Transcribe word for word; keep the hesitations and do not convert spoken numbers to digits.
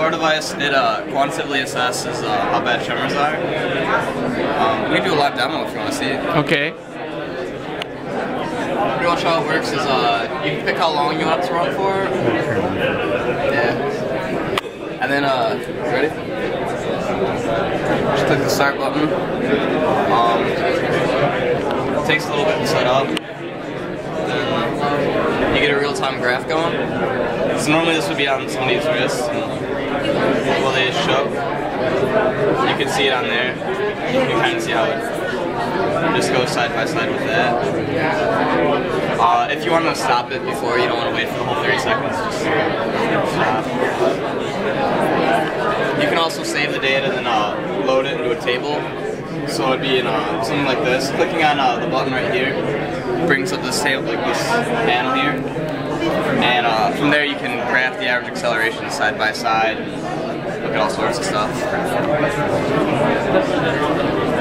our device, it uh, quantitatively assesses uh, how bad tremors are. Um, we can do a live demo if you want to see it. Okay. Pretty much how it works is uh, you can pick how long you want it to run for. Yeah. And then, uh, ready? Just click the start button. Um, it takes a little bit to set up. Then you get a real-time graph going. So normally this would be on somebody's wrist. Well, they just show. You can see it on there. You can kind of see how it just goes side by side with that. Uh, if you want to stop it before, you don't want to wait for the whole thirty seconds, just stop. You can also save the data and then uh, load it into a table. So it'd be in uh, something like this. Clicking on uh, the button right here brings up this table, like this panel here. And uh, from there you can graph the average acceleration side by side. Look at all sorts of stuff.